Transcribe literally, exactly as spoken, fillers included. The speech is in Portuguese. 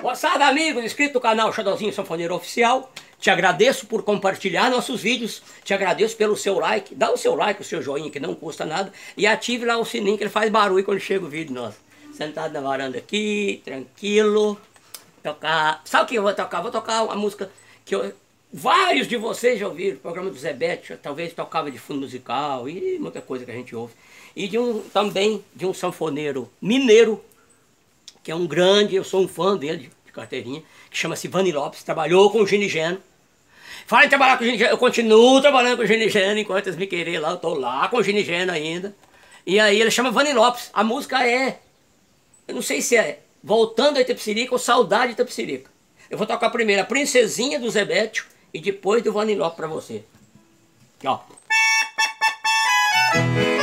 Moçada, amigos, inscrito no canal Xodózinho Sanfoneiro Oficial, te agradeço por compartilhar nossos vídeos, te agradeço pelo seu like, dá o seu like, o seu joinha que não custa nada e ative lá o sininho que ele faz barulho quando chega o vídeo nosso. Sentado na varanda aqui, tranquilo, tocar... Sabe o que eu vou tocar? Vou tocar uma música que eu... vários de vocês já ouviram, o programa do Zé Betti, talvez tocava de fundo musical e muita coisa que a gente ouve. E de um, também de um sanfoneiro mineiro, que é um grande, eu sou um fã dele, de carteirinha, que chama-se Vani Lopes, trabalhou com o Gini Geno. Fala em trabalhar com o Gini Geno, eu continuo trabalhando com o Gini Geno, enquanto eles me querem lá, eu tô lá com o Gini Geno ainda. E aí ele chama Vani Lopes, a música é, eu não sei se é Voltando a Itapecerica ou Saudade de Itapecerica. Eu vou tocar primeiro a Princesinha do Zé Bétio e depois do Vani Lopes pra você. Ó.